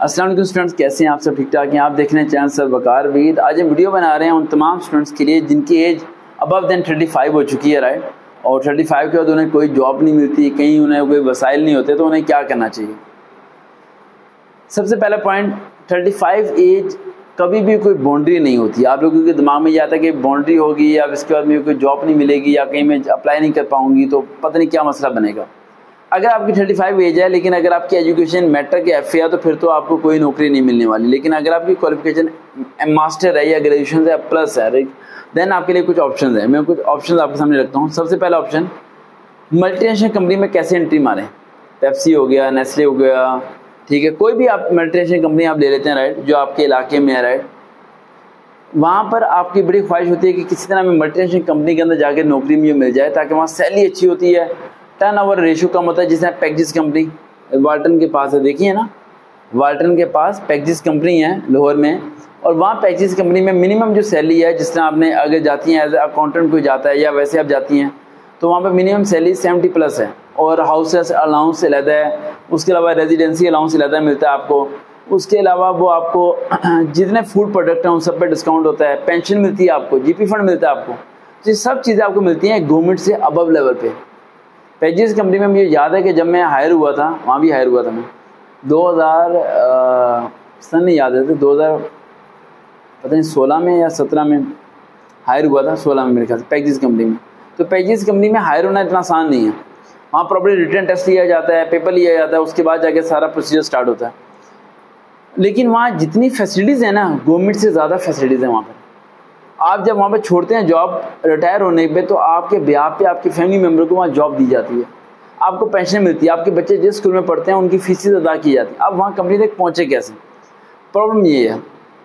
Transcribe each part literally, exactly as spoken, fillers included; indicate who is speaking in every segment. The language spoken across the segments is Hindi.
Speaker 1: अस्सलाम वालेकुम स्टूडेंट्स, कैसे हैं आप सब? ठीक ठाक हैं? आप देख रहे हैं चैनल सर वकार वीद। आज हम वीडियो बना रहे हैं उन तमाम स्टूडेंट्स के लिए जिनकी age above then thirty five हो चुकी है, राइट। और थर्टी फाइव के बाद उन्हें कोई जॉब नहीं मिलती, कहीं उन्हें कोई वसाइल नहीं होते, तो उन्हें क्या करना चाहिए। सबसे पहला पॉइंट, थर्टी फाइव एज कभी भी कोई बाउंड्री नहीं होती। आप लोगों के दिमाग में ये आता है कि बाउंड्री होगी या इसके बाद मेरे कोई जॉब नहीं मिलेगी या कहीं मैं अप्लाई नहीं कर पाऊंगी तो पता नहीं क्या मसला बनेगा। अगर आपकी थर्टी फाइव एज है लेकिन अगर आपकी एजुकेशन मैट्रिक या एफ ए है तो फिर तो आपको कोई नौकरी नहीं मिलने वाली। लेकिन अगर आपकी क्वालिफिकेशन मास्टर है या ग्रेजुएशन है प्लस है, राइट, देन आपके लिए कुछ ऑप्शन है। मैं कुछ ऑप्शन आपके सामने रखता हूँ। सबसे पहला ऑप्शन, मल्टीनेशनल कंपनी में कैसे एंट्री मारें। पेप्सी हो गया, नेस्ले हो गया, ठीक है, कोई भी आप मल्टीनेशनल कंपनी आप ले लेते हैं, राइट, जो आपके इलाके में है, राइट। वहाँ पर आपकी बड़ी ख्वाहिश होती है कि किसी तरह में मल्टीनेशनल कंपनी के अंदर जाकर नौकरी मुझे मिल जाए ताकि वहाँ सैलरी अच्छी होती है, टर्न ओवर रेशियो कम होता है। जिसमें पैकेजिस कंपनी वाल्टन के पास है, देखिए ना, वाल्टन के पास पैकेजिस कंपनी है लाहौर में। और वहाँ पैकेजिस कंपनी में मिनिमम जो सैलरी है, जिस तरह आपने अगर जाती हैं एज अकाउंटेंट कोई जाता है या वैसे आप जाती हैं तो वहाँ पर मिनिमम सैलरी सेवेंटी प्लस है। और हाउस अलाउंस अलहदा है, उसके अलावा रेजिडेंसी अलाउंस अलहदा मिलता है आपको। उसके अलावा वो आपको जितने फूड प्रोडक्ट हैं उन सब पे डिस्काउंट होता है, पेंशन मिलती है आपको, जीपी फंड मिलता है आपको। ये सब चीज़ें आपको मिलती हैं गवर्नमेंट से अबव लेवल पे। पैकेजिस कंपनी में मुझे याद है कि जब मैं हायर हुआ था, वहाँ भी हायर हुआ था मैं दो हज़ार सन नहीं याद है, तो दो हज़ार पता नहीं सोलह में या सत्रह में हायर हुआ था, सोलह में मेरे ख्याल से पैकेजिस कंपनी में। तो पैकेजिस कंपनी में हायर होना इतना आसान नहीं है। वहाँ प्रॉपर्ली रिटर्न टेस्ट लिया जाता है, पेपर लिया जाता है, उसके बाद जाके सारा प्रोसीजर स्टार्ट होता है। लेकिन वहाँ जितनी फैसिलिटीज़ है ना, गवर्नमेंट से ज़्यादा फैसिलिटीज़ हैं वहाँ पर। आप जब वहाँ पे छोड़ते हैं जॉब रिटायर होने पे, तो आपके ब्याह पे आपके फैमिली मेम्बर को वहाँ जॉब दी जाती है, आपको पेंशन मिलती है, आपके बच्चे जिस स्कूल में पढ़ते हैं उनकी फीसें अदा की जाती है। अब वहाँ कंपनी तक पहुँचे कैसे? प्रॉब्लम ये है,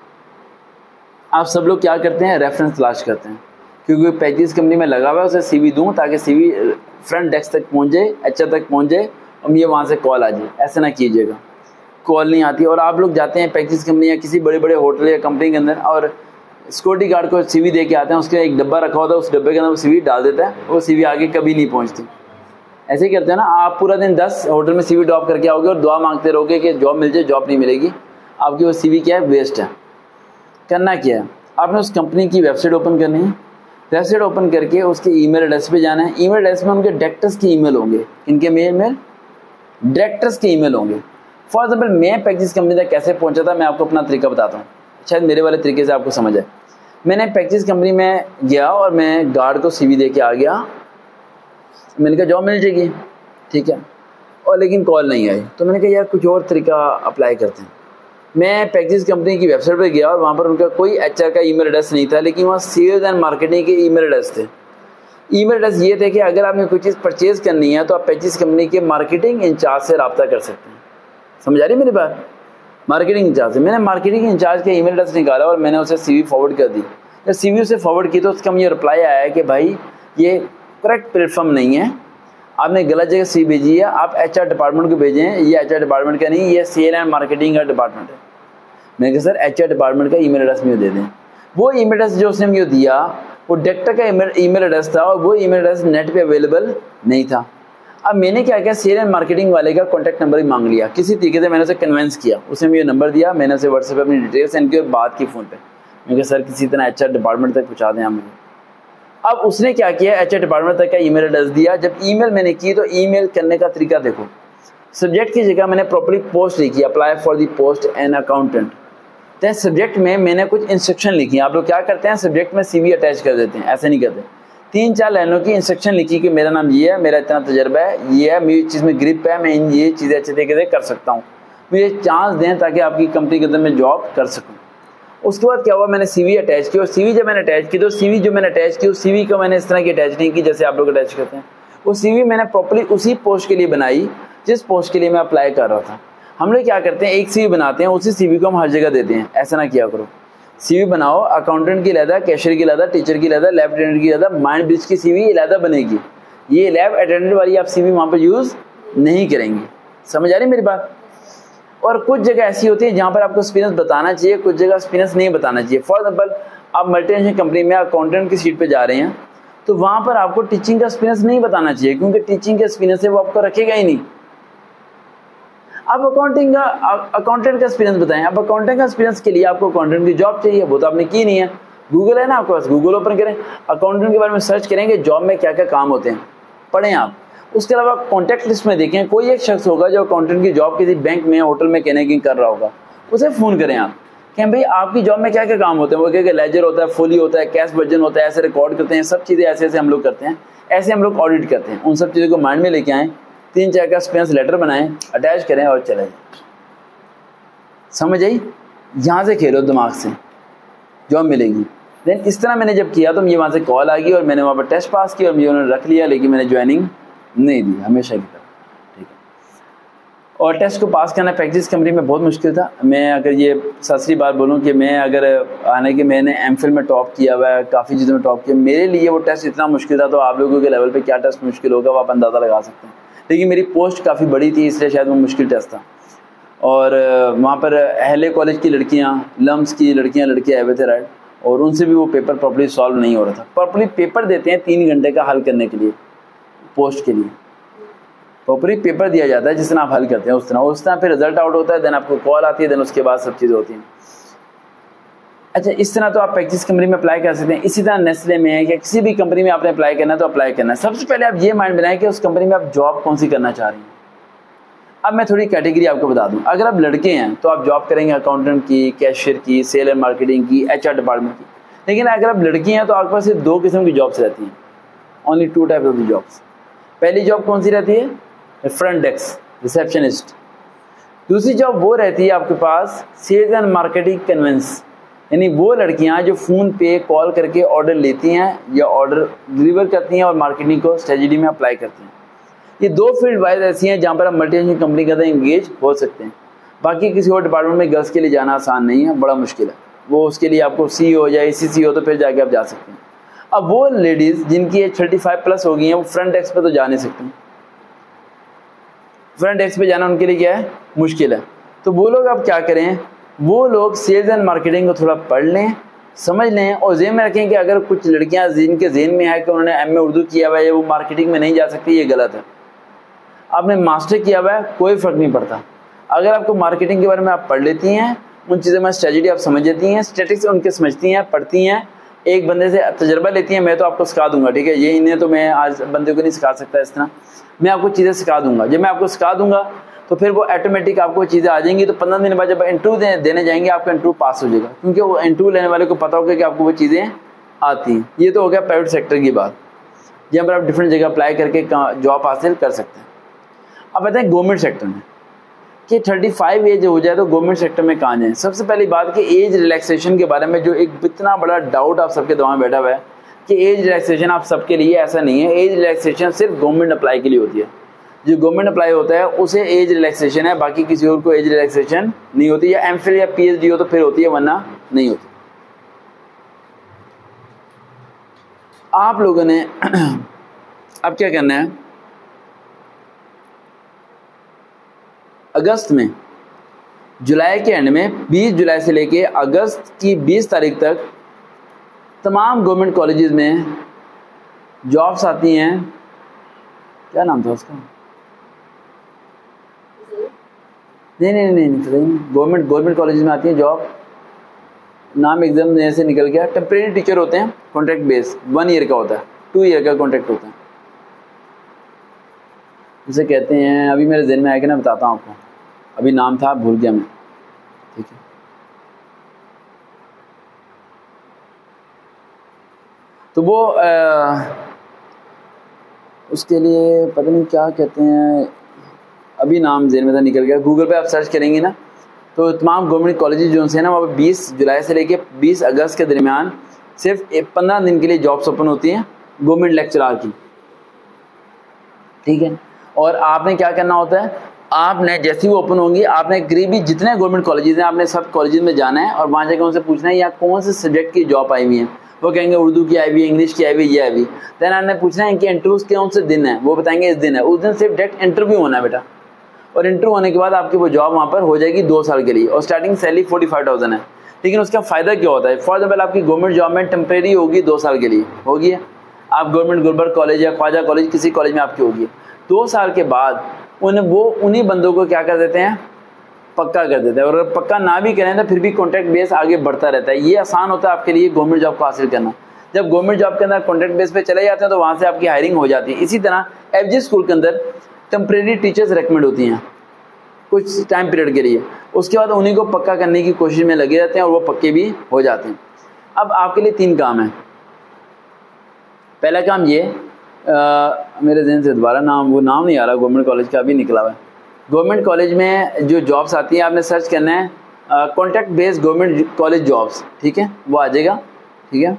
Speaker 1: आप सब लोग क्या करते हैं, रेफरेंस तलाश करते हैं, क्योंकि पैकेजिस कंपनी में लगा हुआ है, उसे सी वी दूँ ताकि सी वी फ्रंट डेस्क तक पहुँच जाए, एच आर तक पहुँच जाए और मुझे वहाँ से कॉल आ जाए। ऐसा ना कीजिएगा, कॉल नहीं आती। और आप लोग जाते हैं पैकेजिस कंपनी या किसी बड़े बड़े होटल या कंपनी के अंदर और सिक्योरिटी गार्ड को सीवी दे के आते हैं, उसके एक डब्बा रखा होता है, उस डब्बे के अंदर वो सीवी डाल देता है, वो सीवी आगे कभी नहीं पहुंचती। ऐसे ही करते हैं ना, आप पूरा दिन दस होटल में सीवी ड्रॉप करके आओगे और दुआ मांगते रहोगे कि जॉब मिल जाए, जॉब नहीं मिलेगी, आपकी वो सीवी क्या है, वेस्ट है। करना क्या है, आपने उस कंपनी की वेबसाइट ओपन करनी है। वेबसाइट ओपन करके उसके ईमेल एड्रेस पे जाना है। ईमेल एड्रेस में उनके डायरेक्टर्स के ईमेल होंगे। इनके मेल में डायरेक्टर्स के ईमेल होंगे। फॉर एग्जाम्पल मैं पैकेजिस कंपनी तक कैसे पहुंचा था, मैं आपको अपना तरीका बताता हूँ, शायद मेरे वाले तरीके से आपको समझ आए। मैंने पैकेजिस कंपनी में गया और मैं गार्ड को सीवी दे के आ गया। मैंने कहा जॉब मिल जाएगी, ठीक है, और लेकिन कॉल नहीं आई। तो मैंने कहा यार कुछ और तरीका अप्लाई करते हैं। मैं पैकेजिस कंपनी की वेबसाइट पर गया और वहाँ पर उनका कोई एच आर का ईमेल एड्रेस नहीं था, लेकिन वहाँ सेल्स एंड मार्केटिंग के ईमेल एड्रेस थे। ईमेल एड्रेस ये थे कि अगर आपने कोई चीज़ परचेज़ करनी है तो आप पैकेजिस कंपनी के मार्केटिंग इंचार्ज से रब्ता कर सकते हैं। समझ आ रही मेरी बात? मार्केटिंग इंचार्ज से मैंने मार्केटिंग इंचार्ज का ईमेल एड्रेस निकाला और मैंने उसे सीवी फॉरवर्ड कर दी। जब सीवी उसे फॉरवर्ड की तो उसका मुझे रिप्लाई आया कि भाई ये करेक्ट प्लेटफॉर्म नहीं है, आपने गलत जगह सी भेजी है, आप एच आर डिपार्टमेंट को भेजें, ये एच आर डिपार्टमेंट का नहीं, ये सेल एंड मार्केटिंग का डिपार्टमेंट है। मैंने कहा सर एच आर डिपार्टमेंट का ईमेल एड्रेस मुझे दे दें। वो ईमेल एड्रेस जो उसने मुझे दिया वो डायरेक्टर का ईमेल एड्रेस था और वो ईमेल एड्रेस नेट पे अवेलेबल नहीं था। अब मैंने क्या किया, सेल एंड मार्केटिंग वाले का कॉन्टैक्ट नंबर ही मांग लिया। किसी तरीके से मैंने उसे कन्विंस किया, उसने मुझे नंबर दिया, मैंने उसे व्हाट्सएप पे अपनी डिटेल्स सेंड की और बात की फ़ोन पे। मैंने कहा सर किसी तरह एच आर डिपार्टमेंट तक पहुँचा दें आप मुझे। अब उसने क्या किया, एच आर डिपार्टमेंट तक का ईमेल एड्रेस दिया। जब ईमेल मैंने की तो ईमेल करने का तरीका देखो, सब्जेक्ट की जगह मैंने प्रॉपर्ली पोस्ट लिखी, apply for the post an accountant. तो सब्जेक्ट में मैंने कुछ इंस्ट्रक्शन लिखी। आप लोग क्या करते हैं, सब्जेक्ट में सीवी अटैच कर देते हैं, ऐसे नहीं करते। तीन चार लाइनों की इंस्ट्रक्शन लिखी कि मेरा नाम ये है, मेरा इतना तजर्बा है, ये है, मेरी चीज़ में ग्रिप है, मैं इन ये चीज़ें अच्छे तरीके से कर सकता हूँ, मुझे चांस दें ताकि आपकी कंपनी के अंदर मैं जॉब कर सकूँ। उसके बाद क्या हुआ, मैंने सीवी अटैच की और सीवी जब मैंने अटैच की तो सीवी जो मैंने अटैच की उस सीवी को मैंने इस तरह की अटैच नहीं की जैसे आप लोग अटैच करते हैं। वो सीवी मैंने प्रॉपर्ली उसी पोस्ट के लिए बनाई जिस पोस्ट के लिए मैं अप्लाई कर रहा था। हम लोग क्या करते हैं, एक सीवी बनाते हैं, उसी सीवी को हम हर जगह देते हैं। ऐसा ना किया करो। सीवी बनाओ, अकाउंटेंट की अलहदा, कैशियर की अलहदा, टीचर की अलहदा, लैब अटेंडेंट की अलहदा, माइंड ब्रिज की सीवी अलहदा बनेगी। ये लैब अटेंडेंट वाली आप सीवी वहाँ पर यूज़ नहीं करेंगे। समझ आ रही मेरी बात? और कुछ जगह ऐसी होती है जहाँ पर आपको एक्सपीरियंस बताना चाहिए, कुछ जगह एक्सपीरियंस नहीं बताना चाहिए। फॉर एग्जाम्पल आप मल्टीनेशनल कंपनी में अकाउंटेंट की सीट पर जा रहे हैं तो वहाँ पर आपको टीचिंग का एक्सपीरियंस नहीं बताना चाहिए, क्योंकि टीचिंग का एक्सपीरियंस है वो आपको रखेगा ही नहीं। अब अकाउंटिंग का अकाउंटेंट का एक्सपीरियंस बताएं। अब अकाउंटेंट का एक्सपीरियंस के लिए आपको अकाउंटेंट की जॉब चाहिए, वो तो आपने की नहीं है। गूगल है ना आपके पास, गूगल ओपन करें, अकाउंटेंट के बारे में सर्च करेंगे, जॉब में क्या क्या काम होते हैं पढ़ें आप। उसके अलावा कॉन्टैक्ट लिस्ट में देखें, कोई एक शख्स होगा जो अकाउंटेंट की जॉब किसी बैंक में, होटल में कहने कर रहा होगा, उसे फ़ोन करें आप, कहें भाई आपकी जॉब में क्या क्या काम होते हैं। वो कहेगा लेजर होता है, फोली होता है, कैश वर्जन होता है, ऐसे रिकॉर्ड करते हैं, सब चीज़ें ऐसे ऐसे हम लोग करते हैं, ऐसे हम लोग ऑडिट करते हैं। उन सब चीज़ों को माइंड में लेके आएँ, तीन चार का एक्सपीरियंस लेटर बनाएं, अटैच करें और चले जाएं। समझ आई? यहाँ से खेलो दिमाग से, जॉब मिलेगी। देन इस तरह मैंने जब किया तो मुझे वहाँ से कॉल आ गई और मैंने वहाँ पर टेस्ट पास किया और मुझे उन्होंने रख लिया, लेकिन मैंने ज्वाइनिंग नहीं दी, हमेशा की तरह। ठीक है। और टेस्ट को पास करना प्रैक्टिस कंपनी में बहुत मुश्किल था। मैं अगर ये सच्ची बात बोलूँ कि मैं अगर आने के मैंने एमफिल में टॉप किया हुआ है, काफ़ी चीज़ों में टॉप किया, मेरे लिए वो टेस्ट इतना मुश्किल था, तो आप लोगों के लेवल पर क्या टेस्ट मुश्किल होगा वो आप अंदाज़ा लगा सकते हैं। लेकिन मेरी पोस्ट काफ़ी बड़ी थी, इसलिए शायद वो मुश्किल टेस्ट था। और वहाँ पर अहले कॉलेज की लड़कियाँ, लम्स की लड़कियाँ लड़के आए हुए थे, राइट, और उनसे भी वो पेपर प्रॉपर्ली सॉल्व नहीं हो रहा था। प्रॉपर्ली पेपर देते हैं तीन घंटे का हल करने के लिए, पोस्ट के लिए प्रॉपर्ली पेपर दिया जाता है, जिस तरह आप हल करते हैं उस तरह उस तरह फिर रिजल्ट आउट होता है, देन आपको कॉल आती है, देन उसके बाद सब चीज़ें होती हैं। अच्छा, इस तरह तो आप प्रैक्टिस कंपनी में अप्लाई कर सकते हैं। इसी तरह नेस्ले में है कि किसी भी कंपनी में आपने अप्लाई करना है तो अप्लाई करना है। सबसे पहले आप ये माइंड बनाएं कि उस कंपनी में आप जॉब कौन सी करना चाह रही हैं। अब मैं थोड़ी कैटेगरी आपको बता दूं। अगर आप लड़के हैं तो आप जॉब करेंगे अकाउंटेंट की, कैशियर की, सेल एंड मार्केटिंग की, एचआर डिपार्टमेंट की। लेकिन अगर आप लड़की हैं तो आपके पास सिर्फ दो किस्म की जॉब्स रहती हैं, only two type of the jobs. पहली जॉब कौन सी रहती है? Front desk, receptionist. दूसरी जॉब वो रहती है आपके पास सेल्स एंड मार्केटिंग कन्वेंस, यानी वो लड़कियां जो फ़ोन पे कॉल करके ऑर्डर लेती हैं या ऑर्डर डिलीवर करती हैं और मार्केटिंग को स्ट्रेटजी में अप्लाई करती हैं। ये दो फील्ड वाइज ऐसी हैं जहाँ पर आप मल्टीनेशनल कंपनी के अंदर इंगेज हो सकते हैं। बाकी किसी और डिपार्टमेंट में गर्ल्स के लिए जाना आसान नहीं है, बड़ा मुश्किल है। वो उसके लिए आपको सी हो या सी सी हो तो फिर जाके आप जा सकते हैं। अब वो लेडीज़ जिनकी एज थर्टी फाइव प्लस हो गई हैं, वो फ्रंट डेस्क पे तो जा नहीं सकती। फ्रंट डेस्क पे जाना उनके लिए क्या है? मुश्किल है। तो वो लोग अब क्या करें? वो लोग सेल्स एंड मार्केटिंग को थोड़ा पढ़ लें, समझ लें और ज़हन में रखें कि अगर कुछ लड़कियां जिनके ज़हन में है कि उन्होंने एम ए उर्दू किया हुआ है, वो मार्केटिंग में नहीं जा सकती, ये गलत है। आपने मास्टर किया हुआ है, कोई फ़र्क नहीं पड़ता। अगर आपको मार्केटिंग के बारे में आप पढ़ लेती हैं, उन चीज़ों में स्ट्रेटजी आप समझ लेती हैं, स्टैटिस्टिक्स उनके समझती हैं, पढ़ती हैं, एक बंदे से तजर्बा लेती हैं, मैं तो आपको सिखा दूंगा, ठीक है, ये इन्हें तो मैं आज बंदे को नहीं सिखा सकता इस तरह, मैं आपको चीज़ें सिखा दूंगा। जब मैं आपको सिखा दूंगा तो फिर वो ऑटोमेटिक आपको चीज़ें आ जाएंगी। तो पंद्रह दिन बाद जब इंटरव्यू दे, देने जाएंगे आपका इंटरव्यू पास हो जाएगा, क्योंकि वो इंटरव्यू लेने वाले को पता होगा कि आपको वो चीज़ें आती हैं। ये तो हो गया प्राइवेट सेक्टर की बात, जहाँ पर आप डिफरेंट जगह अप्लाई करके जॉब हासिल कर सकते हैं। अब बताएं गवर्नमेंट सेक्टर में कि थर्टी फाइव एज हो जाए तो गवर्नमेंट सेक्टर में कहाँ जाएँ। सबसे पहली बात कि एज रिलैक्सेशन के बारे में जो एक इतना बड़ा डाउट आप सबके दिमाग में बैठा हुआ है कि एज रिलैक्सेशन आप सबके लिए, ऐसा नहीं है। एज रिलैक्सेशन सिर्फ गवर्नमेंट अप्लाई के लिए होती है। जो गवर्नमेंट अप्लाई होता है उसे एज रिलैक्सेशन है, बाकी किसी और को एज रिलैक्सेशन नहीं होती। या एम फिल या पी एच डी हो तो फिर होती है, वरना नहीं होती। आप लोगों ने अब क्या करना है, अगस्त में, जुलाई के एंड में, बीस जुलाई से लेके अगस्त की बीस तारीख तक तमाम गवर्नमेंट कॉलेजेस में जॉब्स आती हैं। क्या नाम था उसका? नहीं नहीं नहीं नहीं गवर्नमेंट गवर्नमेंट कॉलेज में आती है जॉब, नाम एग्जाम देने से निकल गया। टेम्परेरी टीचर होते हैं, कॉन्ट्रैक्ट बेस, वन ईयर का होता है, टू ईयर का कॉन्ट्रैक्ट होता है, उसे कहते हैं, अभी मेरे जहन में आएगा ना, बताता हूँ आपको, अभी नाम था भूल गया मैं, ठीक है। तो वो आ, उसके लिए पता नहीं क्या कहते हैं, अभी नाम जेन में था, निकल गया। गूगल पे आप सर्च करेंगे ना तो तमाम गवर्नमेंट कॉलेजेस जो हैं ना, वहाँ पे बीस जुलाई से लेके बीस अगस्त के दरमियान सिर्फ पंद्रह दिन के लिए जॉब्स ओपन होती हैं गवर्नमेंट लेक्चरर की, ठीक है। और आपने क्या करना होता है, आपने जैसी वो ओपन होंगी, आपने करीबी जितने गवर्नमेंट कॉलेजेस हैं, आपने सब कॉलेजेस में जाना है और वहाँ जाकर उनसे पूछना है या कौन से सब्जेक्ट की जॉब आई हुई है। वो कहेंगे उर्दू की आई हुई है, इंग्लिश की आई हुई, ये आई हुई। देन आपने पूछना है इनके इंटरव्यूज कौन से दिन है, वो बताएंगे इस दिन है, उस दिन सिर्फ डायरेक्ट इंटरव्यू होना है बेटा। और इंटरव्यू होने के बाद आपकी वो जॉब वहाँ पर हो जाएगी दो साल के लिए, और starting salary forty five thousand है। लेकिन उसका फ़ायदा क्या होता है, फॉर एग्जाम्पल आपकी गवर्नमेंट जॉब में टेम्परेरी होगी, दो साल के लिए होगी, आप गवर्नमेंट गुलबर्ग कॉलेज या ख्वाजा कॉलेज किसी कॉलेज में आपकी होगी, दो साल के बाद उन्हें वो उन्हीं बंदों को क्या कर देते हैं, पक्का कर देते हैं। और अगर पक्का ना भी करें तो फिर भी कॉन्ट्रैक्ट बेस आगे बढ़ता रहता है। ये आसान होता है आपके लिए गवर्नमेंट जॉब को हासिल करना। जब गवर्नमेंट जॉब के अंदर कॉन्ट्रैक्ट बेस पे चले जाते हैं तो वहाँ से आपकी हायरिंग हो जाती है। इसी तरह एफजी स्कूल के अंदर टेम्परेरी टीचर्स रिकमेंड होती हैं कुछ टाइम पीरियड के लिए, उसके बाद उन्हीं को पक्का करने की कोशिश में लगे रहते हैं और वो पक्के भी हो जाते हैं। अब आपके लिए तीन काम हैं। पहला काम ये, आ, मेरे जहन से दोबारा नाम वो नाम नहीं आ रहा, गवर्नमेंट कॉलेज का अभी निकला हुआ है। गवर्नमेंट कॉलेज में जो जॉब्स आती हैं आपने सर्च करना है contract based government college jobs, ठीक है, वो आ जाएगा। ठीक है,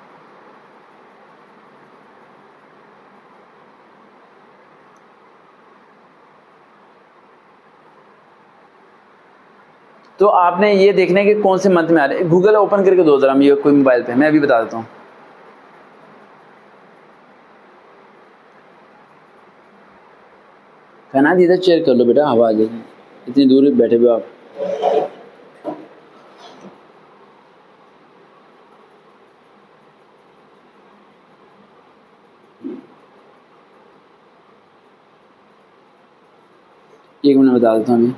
Speaker 1: तो आपने ये देखना है कि कौन से मंथ में आ रहे हैं। गूगल ओपन करके दो जरा ये कोई मोबाइल पे, मैं अभी बता देता हूँ। कहना इधर चेयर कर लो बेटा, हवा आ जाएगी, इतनी दूर बैठे हुए आप। एक मिनट बता देता हूँ,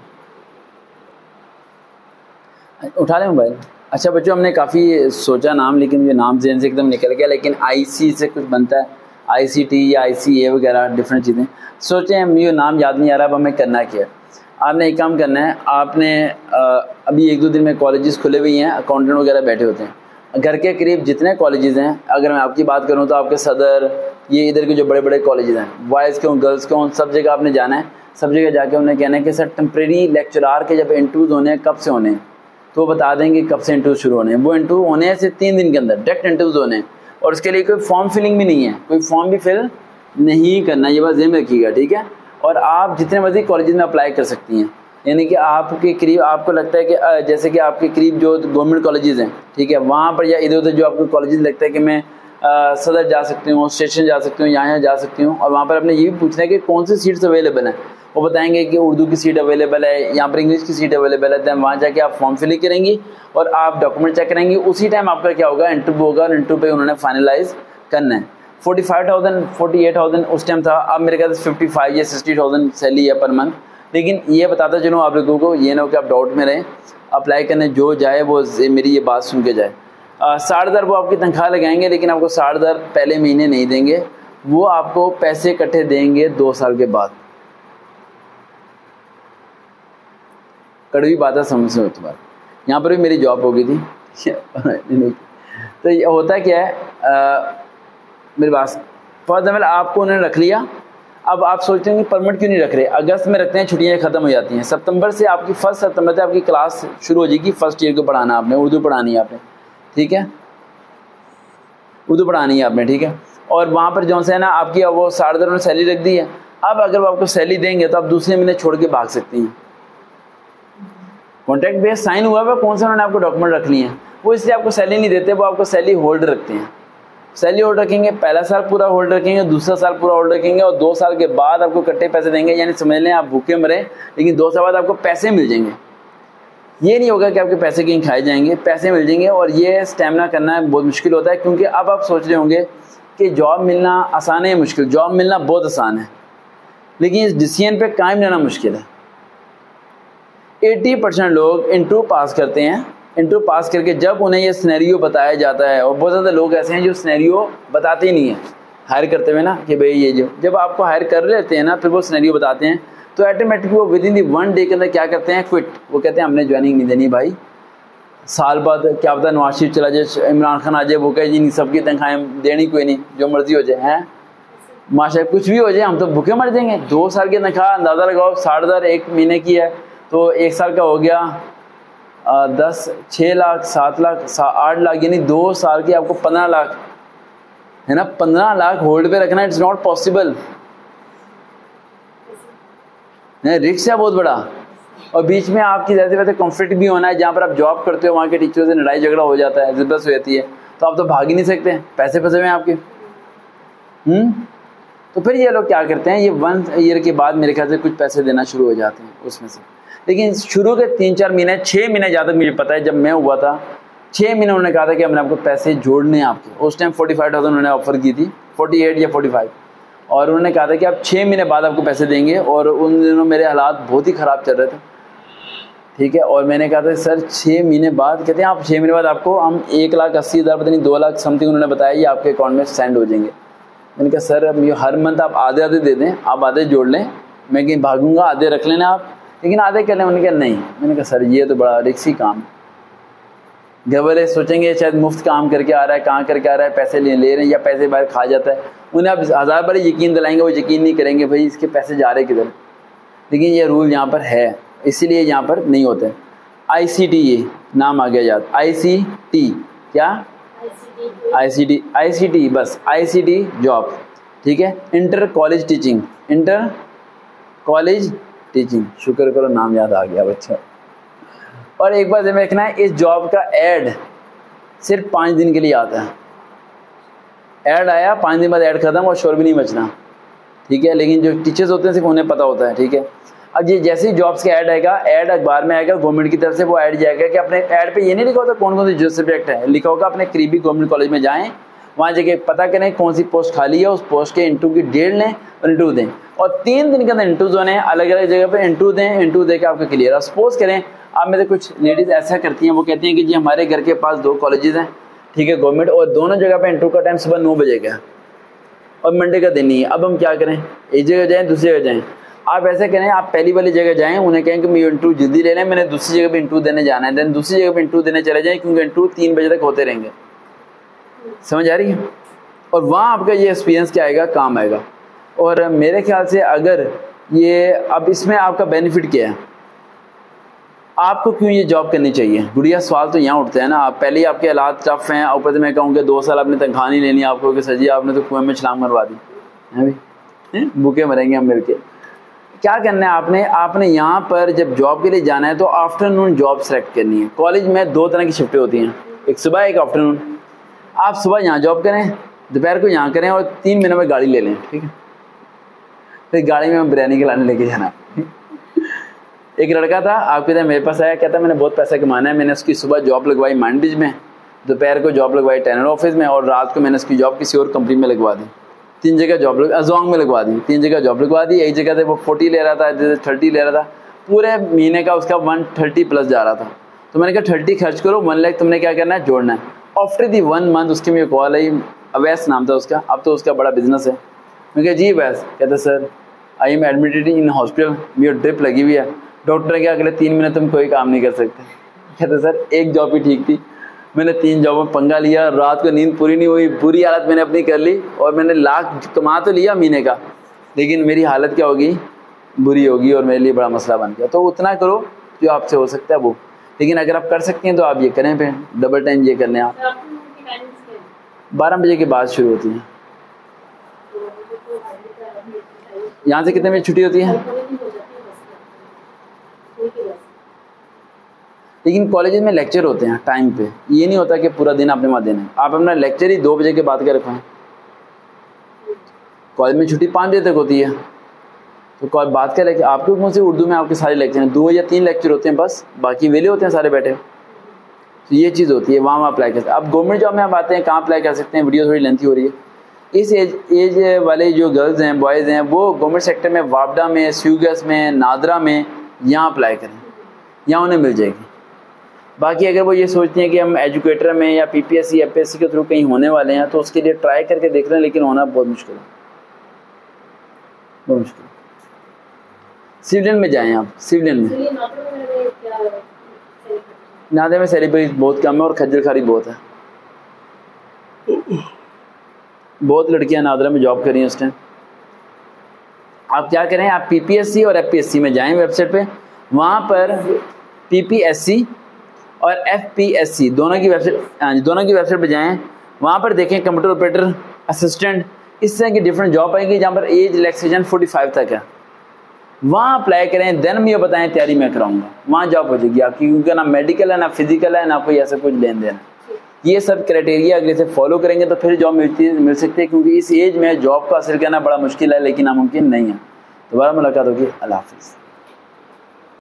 Speaker 1: उठा लें मोबाइल। अच्छा बच्चों, हमने काफ़ी सोचा नाम, लेकिन ये नाम जहन से एकदम निकल गया। लेकिन आईसी से कुछ बनता है, आईसीटी या आईसीए वगैरह डिफरेंट चीज़ें। सोचें हम ये नाम याद नहीं आ रहा, अब हमें करना क्या है। आपने एक काम करना है, आपने आ, अभी एक दो दिन में कॉलेजेस खुले हुए हैं, अकाउंटेंट वगैरह बैठे होते हैं। घर के करीब जितने कॉलेजेस हैं, अगर मैं आपकी बात करूँ तो आपके सदर, ये इधर के जो बड़े बड़े कॉलेजेस हैं, बॉयज़ के हों गर्ल्स के हों, सब जगह आपने जाना है। सब जगह जाके उन्हें कहना है कि सर टेम्प्रेरी लेक्चरार के जब इंटरव्यूज़ होने हैं कब से होने हैं, तो वो बता देंगे कब से इंटरव्यू शुरू होने हैं। वो इंटरव्यू होने हैं सिर्फ तीन दिन के अंदर, डायरेक्ट इंटरव्यूज होने हैं। और उसके लिए कोई फॉर्म फिलिंग भी नहीं है, कोई फॉर्म भी फिल नहीं करना, ये बात ध्यान रखिएगा, ठीक है। और आप जितने मर्जी कॉलेज में अप्लाई कर सकती हैं, यानी कि आपके करीब आपको लगता है कि जैसे कि आपके करीब जो गवर्नमेंट कॉलेजेस हैं, ठीक है, वहाँ पर या इधर उधर जो आपको कॉलेजेस लगता है कि मैं आ, सदर जा सकती हूँ, स्टेशन जा सकती हूँ, यहाँ यहाँ जा सकती हूँ, और वहाँ पर आपने ये भी पूछना है कि कौन सी सीट्स अवेलेबल हैं। वो बताएंगे कि उर्दू की सीट अवेलेबल है, यहाँ पर इंग्लिश की सीट अवेलेबल है। दैन वहाँ जाके आप फॉर्म फिल करेंगी और आप डॉक्यूमेंट चेक करेंगी। उसी टाइम आपका क्या होगा, इंटरव्यू होगा, और इंटरव्यू पे उन्होंने फाइनलाइज करना है। Forty five thousand forty eight thousand उस टाइम था, अब मेरे ख्याल से फिफ्टी फाइव या सिक्सटी थाउजेंड सैलरी है पर मंथ। लेकिन ये बताता चलूँ आप लोगों को, ये ना हो कि आप डाउट में रहें, अप्लाई करने जो जाए वो मेरी ये बात सुन के जाए। साठ हज़ार वो आपकी तनख्वाह लगाएंगे, लेकिन आपको साठ हज़ार पहले महीने नहीं देंगे, वो आपको पैसे इकट्ठे देंगे दो साल के बाद। कड़वी बात है, समझ से होती बात। यहाँ पर भी मेरी जॉब हो गई थी तो ये होता क्या है, आ, मेरी बात फॉर एग्जाम्पल आपको उन्होंने रख लिया। अब आप सोचते हैं कि परमिट क्यों नहीं रख रहे, अगस्त में रखते हैं, छुट्टियाँ ख़त्म हो जाती हैं, सितंबर से आपकी फर्स्ट सितंबर से आपकी क्लास शुरू हो जाएगी। फर्स्ट ईयर को पढ़ाना आपने, उर्दू पढ़ानी है आपने, ठीक है, उर्दू पढ़ानी है आपने, ठीक है। और वहाँ पर जो है ना आपकी वो साठ हज़ार उन्होंने सैलरी रख दी है। अब अगर वो आपको सैलरी देंगे तो आप दूसरे महीने छोड़ के भाग सकती हैं। कॉन्ट्रैक्ट बेस साइन हुआ है, कौन सा उन्होंने आपको डॉक्यूमेंट रख लिए हैं, वो इसलिए आपको सैलरी नहीं देते, वो आपको सैलरी होल्ड रखते हैं। सैलरी होल्ड रखेंगे, पहला साल पूरा होल्ड रखेंगे, दूसरा साल पूरा होल्ड रखेंगे, और दो साल के बाद आपको इकट्ठे पैसे देंगे। यानी समझ लें आप भूखे मरे, लेकिन दो साल बाद आपको पैसे मिल जाएंगे। ये नहीं होगा कि आपके पैसे कहीं खाए जाएंगे, पैसे मिल जाएंगे। और ये स्टेमिना करना बहुत मुश्किल होता है, क्योंकि अब आप सोच रहे होंगे कि जॉब मिलना आसान है, मुश्किल। जॉब मिलना बहुत आसान है, लेकिन इस डिसीजन पे कायम रहना मुश्किल है। अस्सी परसेंट लोग इंटरव्यू पास करते हैं, इंटरव्यू पास करके जब उन्हें ये सिनेरियो बताया जाता है, और बहुत ज़्यादा लोग ऐसे हैं जो सिनेरियो बताते ही नहीं हैं हायर करते हुए ना, कि भाई ये जो जब आपको हायर कर लेते हैं ना, फिर वो सिनेरियो बताते हैं, तो ऑटोमेटिकली वो within the one day के अंदर क्या करते हैं, क्विट। वो कहते हैं हमने ज्वाइनिंग नहीं देनी भाई, साल बाद क्या पता नवाज शरीफ चला जाए, इमरान खान आ जाए, वो कहे जी नहीं सबकी तनख्वाहें देनी कोई नहीं, जो मर्जी हो जाए, हैं माशा कुछ भी हो जाए, हम तो भूखे मर जाएंगे। दो साल की तनख्वाह अंदाज़ा लगाओ, साठ हज़ार एक महीने की है, तो एक साल का हो गया आ, दस छः लाख सात लाख आठ लाख, यानी दो साल की आपको पंद्रह लाख है ना, पंद्रह लाख होल्ड पे रखना, इट्स नॉट पॉसिबल। रिस्क है बहुत बड़ा। और बीच में आपकी ज़्यादा वैसे कॉन्फ्लिक्ट भी होना है, जहाँ पर आप जॉब करते हो वहाँ के टीचरों से लड़ाई झगड़ा हो जाता है, जिद्दत हो जाती है, तो आप तो भाग ही नहीं सकते, पैसे फंसे हुए हैं आपके। हम्म तो फिर ये लोग क्या करते हैं, ये वन ईयर के बाद मेरे ख्याल से कुछ पैसे देना शुरू हो जाते हैं उसमें से। लेकिन शुरू के तीन चार महीने छः महीने ज़्यादा मुझे पता है, जब मैं हुआ था छः महीने उन्होंने कहा था कि हमने आपको पैसे जोड़ने हैं आपके। उस टाइम फोर्टी फाइव थाउजेंड उन्होंने ऑफर की थी, फोर्टी एट या फोर्टी फाइव, और उन्होंने कहा था कि आप छः महीने बाद आपको पैसे देंगे, और उन दिनों मेरे हालात बहुत ही ख़राब चल रहे थे, ठीक है। और मैंने कहा था सर छः महीने बाद, कहते हैं आप छः महीने बाद आपको हम एक लाख अस्सी हज़ार पता नहीं दो लाख समथिंग उन्होंने बताया ये आपके अकाउंट में सेंड हो जाएंगे। मैंने कहा सर अब ये हर मंथ आप आधे आधे दे दें, आप आधे जोड़ लें, मैं कहीं भागूंगा, आधे रख लेना आप, लेकिन आधे कर लें। उन्होंने कहा नहीं। मैंने कहा सर ये तो बड़ा रिक्सी काम है, घर वाले सोचेंगे शायद मुफ्त काम करके आ रहा है, कहाँ करके आ रहा है, पैसे ले ले रहे हैं या पैसे बाहर खा जाता है। उन्हें आप हज़ार बार यकीन दिलाएंगे, वो यकीन नहीं करेंगे भाई इसके पैसे जा रहे किधर। लेकिन ये रूल यहाँ पर है, इसीलिए यहाँ पर नहीं होते। आई सी टी ये नाम आ गया याद, आई सी टी क्या, आई C T I C T bus I C T job, ठीक है। Inter college teaching, inter college teaching, शुक्र करो नाम याद आ गया बच्चा। और एक बार देखना है, इस जॉब का ऐड सिर्फ पाँच दिन के लिए आता है। ऐड आया, पाँच दिन बाद ऐड खत्म और शोर भी नहीं बचना, ठीक है। लेकिन जो टीचर्स होते हैं सिर्फ उन्हें पता होता है, ठीक है। अब ये जैसे ही जॉब्स का ऐड आएगा, ऐड अखबार में आएगा गवर्नमेंट की तरफ से, वो ऐड जाएगा कि अपने ऐड पे ये नहीं लिखा होता कौन कौन सी जो सब्जेक्ट है, लिखा होगा अपने करीबी गवर्नमेंट कॉलेज में जाएं, वहाँ जगह पता करें कौन सी पोस्ट खाली है, उस पोस्ट के इंटरव्यू की डेट लें और इंटरव्यू दें, और तीन दिन के अंदर इंटरव्यू होने हैं, अलग अलग जगह पे इंटरव्यू दें, इंटरव्यू दे के आपका क्लियर। सपोज करें आप में से कुछ लेडीज़ ऐसा करती हैं, वो कहती हैं कि जी हमारे घर के पास दो कॉलेजेस हैं, ठीक है, गवर्नमेंट, और दोनों जगह पे इंटरव्यू का टाइम सुबह नौ बजे का और मंडे का दिन नहीं है। अब हम क्या करें, एक जगह जाएँ दूसरी जगह जाएँ। आप ऐसे करें, आप पहली वाली जगह जाएं, उन्हें कहें कि मैं इंटरव्यू जल्दी ले लें, मैंने दूसरी जगह पे इंटरव्यू देने जाना है, देन दूसरी जगह पे इंटरव्यू देने चले जाएं, क्योंकि इंटरव्यू तीन बजे तक होते रहेंगे। समझ आ रही है? और वहाँ आपका ये एक्सपीरियंस क्या आएगा, काम आएगा। और मेरे ख्याल से अगर ये, अब इसमें आपका बेनिफिट क्या है, आपको क्यों ये जॉब करनी चाहिए, गुड़िया सवाल तो यहाँ उठते हैं ना। आप पहले ही आपके हालात टफ हैं, ऊपर से मैं कहूँ कि दो साल आपने तनख्वाह नहीं लेनी आपको, कि सर जी आपने तो कुएं में छलांग मरवा दी है भाई, भूखे मरेंगे हम मिलके। क्या करना है आपने, आपने यहाँ पर जब जॉब के लिए जाना है तो आफ्टरनून जॉब सेलेक्ट करनी है। कॉलेज में दो तरह की शिफ्टें होती हैं, एक सुबह एक आफ्टरनून। आप सुबह यहाँ जॉब करें, दोपहर को यहाँ करें, और तीन महीने में गाड़ी ले लें, ठीक है। फिर गाड़ी में बिरयानी खिलाने लेके जाना। एक लड़का था आपके इधर मेरे पास आया, कहता मैंने बहुत पैसा कमाना है, मैंने उसकी सुबह जॉब लगवाई माइंडब्रिज में, दोपहर को जॉब लगवाई टेनर ऑफिस में, और रात को मैंने उसकी जॉब किसी और कंपनी में लगवा दी। तीन जगह जॉब लग अजोंग में लगवा दी, तीन जगह जॉब लगवा दी। एक जगह से वो फोर्टी ले रहा था, जैसे थर्टी ले रहा था, पूरे महीने का उसका वन थर्टी प्लस जा रहा था। तो मैंने कहा थर्टी खर्च करो, वन लाख तुमने क्या करना है, जोड़ना है। आफ्टर दी वन मंथ उसकी मुझे कॉल आई, अवैस नाम था उसका, अब तो उसका बड़ा बिजनेस है। मैं कहा जी अवैस, कहते sir I am admitted in hospital, मेरी ड्रिप लगी हुई है, डॉक्टर ने कहा अगले तीन महीने तुम कोई काम नहीं कर सकते। कहते सर एक जॉब ही ठीक थी, मैंने तीन जॉब में पंगा लिया, रात को नींद पूरी नहीं हुई, बुरी हालत मैंने अपनी कर ली, और मैंने लाख कमा तो लिया महीने का, लेकिन मेरी हालत क्या होगी, बुरी होगी, और मेरे लिए बड़ा मसला बन गया। तो उतना करो जो आपसे हो सकता है वो, लेकिन अगर आप कर सकते हैं तो आप ये करें, फिर डबल टाइम ये कर लें। आप बारह बजे के बाद शुरू होती हैं। यहाँ से कितने बजे छुट्टी होती है? लेकिन कॉलेज में लेक्चर होते हैं टाइम पे, ये नहीं होता कि पूरा दिन आपने वहाँ देना है। आप अपना लेक्चर ही दो बजे के बाद का रखें। कॉलेज में छुट्टी पाँच बजे तक होती है, तो कॉल बात का लेक्चर आपके कौन से उर्दू में आपके सारे लेक्चर हैं, दो या तीन लेक्चर होते हैं बस, बाकी वेले होते हैं सारे बैठे। तो ये चीज़ होती है, वहाँ वहाँ अप्लाई कर सकते हैं। अब गवर्नमेंट जॉब में आप आते हैं, कहाँ अप्लाई कर सकते हैं, वीडियो थोड़ी लेंथी हो रही है। इस एज एज वाले जो गर्ल्स हैं, बॉयज़ हैं, वो गवर्नमेंट सेक्टर में वापडा में, स्यूगस में, नादरा में, यहाँ अप्लाई करें, यहाँ उन्हें मिल जाएगी। बाकी अगर वो ये सोचती हैं कि हम एजुकेटर में या पीपीएससी एफपीएससी के थ्रू कहीं होने वाले हैं, तो उसके लिए ट्राई करके देख रहे हैं, लेकिन होना बहुत मुश्किल है, बहुत मुश्किल। सिविलियन में जाएं आप, सिविलियन में। नादे में सैलरी बहुत कम है और खज्जल खारी बहुत है। बहुत लड़कियां नादरा में जॉब कर रही हैं उस टाइम। आप क्या करें, आप पीपीएससी और एफपीएससी में जाएं वेबसाइट पे, वहाँ पर पीपीएससी और एफपीएससी दोनों की वेबसाइट, हाँ जी, दोनों की वेबसाइट पे जाएं, वहाँ पर देखें कंप्यूटर ऑपरेटर, असिस्टेंट, इस तरह की डिफरेंट जॉब आएंगी जहाँ पर एज रिलैक्सेशन फोर्टी फाइव तक है। वहाँ अप्लाई करें, देन मुझे बताएं, तैयारी मैं कराऊंगा, वहाँ जॉब हो जाएगी आपकी, क्योंकि ना मेडिकल है ना फिजिकल है ना कोई ऐसा कुछ लेन देन है। ये सब क्राइटेरिया अगर इसे फॉलो करेंगे तो फिर जॉब मिलती मिल सकती है, क्योंकि इस एज में जॉब को हासिल करना बड़ा मुश्किल है, लेकिन नामुमकिन नहीं है। दोबारा मुलाकात होगी। अल्लाह हाफिज़।